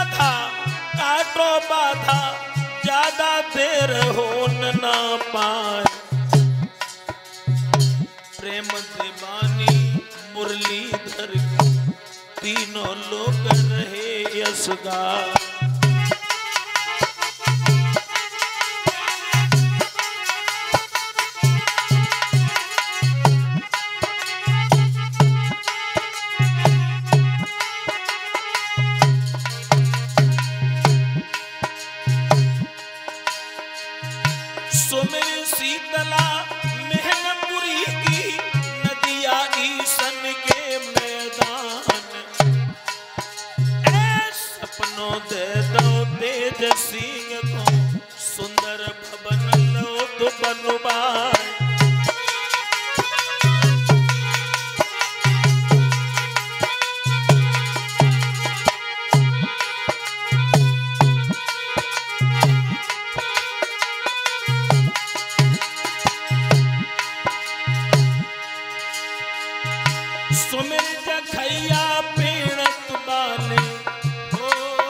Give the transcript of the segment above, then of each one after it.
बाधा काटो बाधा ज्यादा देर होन ना पाए। प्रेम दीवानी मुरलीधर की तीनों लोग रहे यशगार। सुमिर शीतला मेहनपुरी की नदिया ईसन के मैदान। सपनों दे दो तेज सिंह को सुंदर भवन लो तो बनवाए। सुमिर जखैया पीड़त बाले हो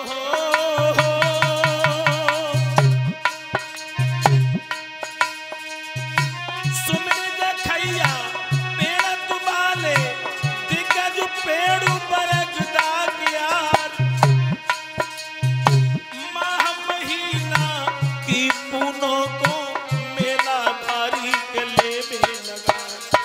सुमिर जखैया पीड़त बाले दिग्गज पेड़ बरग दाग्यार। माह महीना की पूनों को मेला भारी के लेवे लगा।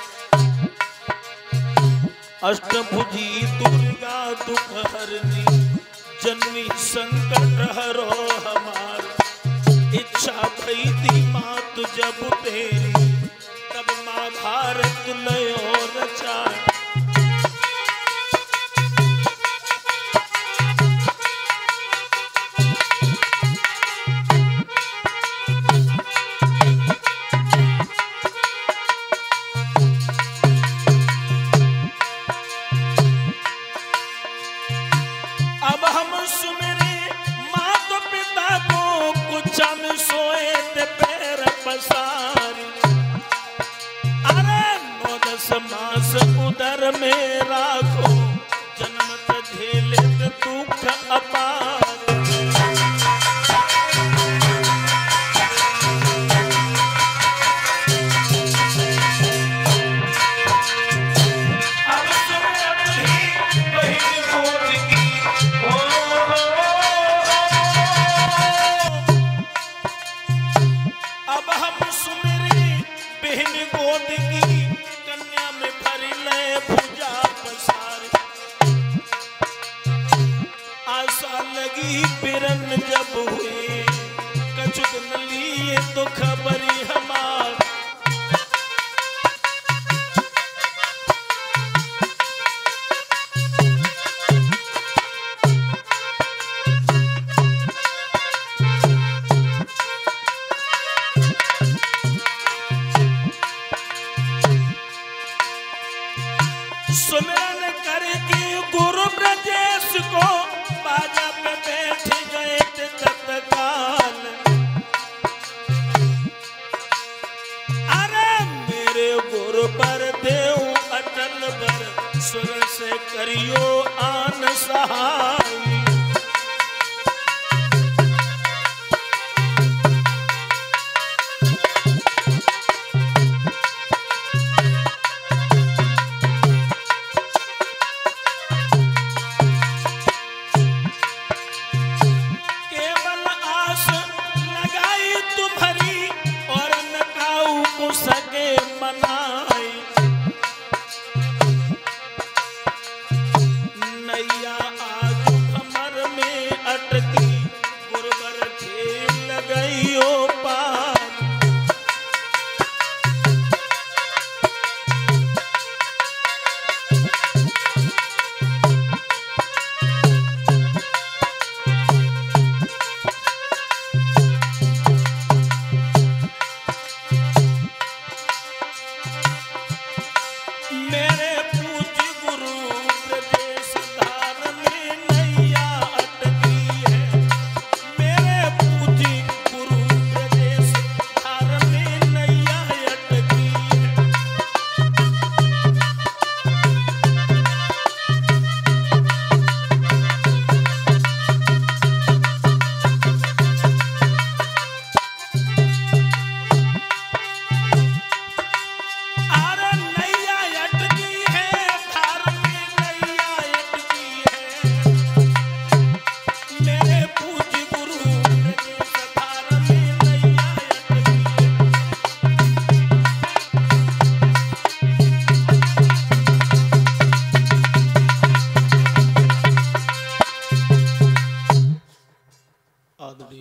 अष्टभुजी दुर्गा दुख हरनी जन्मी संकट हरो हमार। इच्छा भई थी मात जब तेरी तब महाभारत लयो रचाए। अब हम सुमिरे मात पिता को कुछ में सोए ते पैर पसारी। अरे 9-10 मास उदर में राखो जन्मत झेले दुख अपार। लगी बिरन जब हुए कछुक न लिए तो खबरी हमार। सुमिरन करके गुरु ब्रजेश को बाजा पे बैठ गए थे तत्काल। अरे मेरे गुरु पर देव अटल बर सुर से करियो आन सहाय। सके मनाई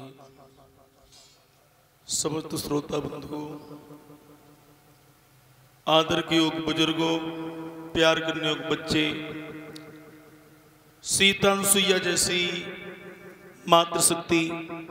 समस्त श्रोता बंधुओं, आदर के योग बुजुर्गों, प्यार करने योग बच्चे, सीता सुइया जैसी मातृशक्ति,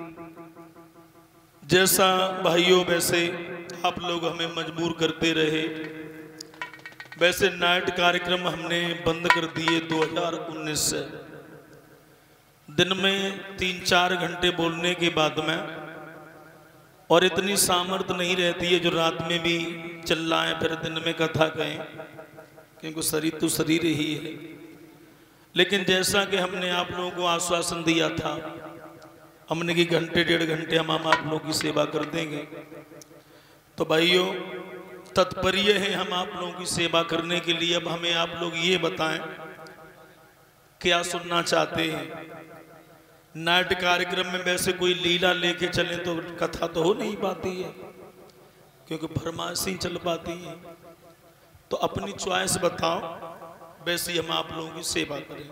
जैसा भाइयों वैसे आप लोग हमें मजबूर करते रहे, वैसे नाइट कार्यक्रम हमने बंद कर दिए 2019 से। दिन में 3-4 घंटे बोलने के बाद में, और इतनी सामर्थ्य नहीं रहती है जो रात में भी चिल्लाएं फिर दिन में कथा कहें, क्योंकि शरीर तो शरीर ही है। लेकिन जैसा कि हमने आप लोगों को आश्वासन दिया था, हमने कि घंटे 1.5 घंटे हम आप लोगों की सेवा कर देंगे, तो भाइयों तत्पर्य है हम आप लोगों की सेवा करने के लिए। अब हमें आप लोग ये बताएं क्या सुनना चाहते हैं। नाट्य कार्यक्रम में वैसे कोई लीला लेके चलें तो कथा तो हो नहीं पाती है, क्योंकि फरमाइशी चल पाती है। तो अपनी चॉइस बताओ, वैसे ही हम आप लोगों की सेवा करें।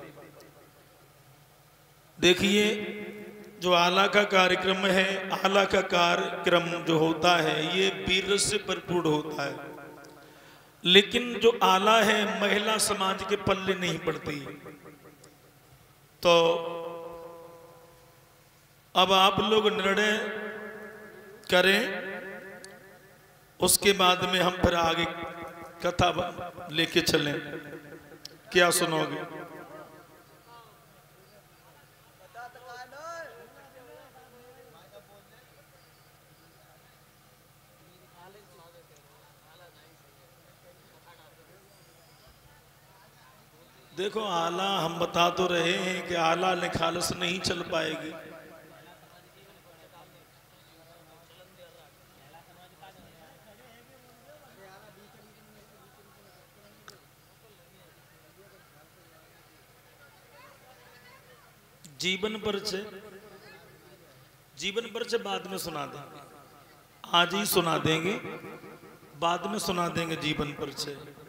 देखिए, जो आला का कार्यक्रम है, आला का कार्यक्रम जो होता है ये वीर से भरपूर होता है, लेकिन जो आला है महिला समाज के पल्ले नहीं पड़ती। तो अब आप लोग निर्णय करें, उसके बाद में हम फिर आगे कथा लेके चलें। क्या सुनोगे? देखो, आला हम बता तो रहे हैं कि आला निखालस नहीं चल पाएगी। जीवन परिचय बाद में सुना देंगे, आज ही सुना देंगे, बाद में सुना देंगे जीवन परिचय।